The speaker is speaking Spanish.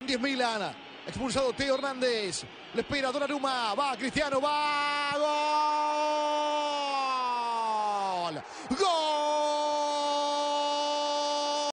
10.000. Expulsado Teo Hernández. Le espera Donnarumma. Va Cristiano. Va. ¡Gol! ¡Gol!